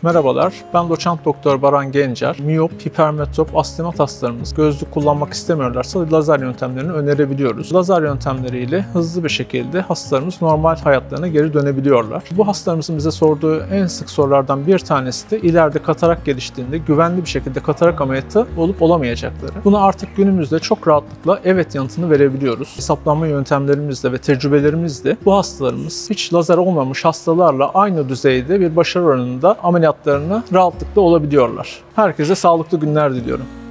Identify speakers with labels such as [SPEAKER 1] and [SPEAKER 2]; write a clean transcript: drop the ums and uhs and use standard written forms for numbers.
[SPEAKER 1] Merhabalar, ben doçent doktor Baran Gencer. Miyop, hipermetrop, astigmat hastalarımız gözlük kullanmak istemiyorlarsa lazer yöntemlerini önerebiliyoruz. Lazer yöntemleriyle hızlı bir şekilde hastalarımız normal hayatlarına geri dönebiliyorlar. Bu hastalarımızın bize sorduğu en sık sorulardan bir tanesi de ileride katarak geliştiğinde güvenli bir şekilde katarak ameliyatı olup olamayacakları. Buna artık günümüzde çok rahatlıkla evet yanıtını verebiliyoruz. Hesaplanma yöntemlerimizle ve tecrübelerimizle bu hastalarımız hiç lazer olmamış hastalarla aynı düzeyde bir başarı oranında ameliyatlarını rahatlıkla olabiliyorlar. Herkese sağlıklı günler diliyorum.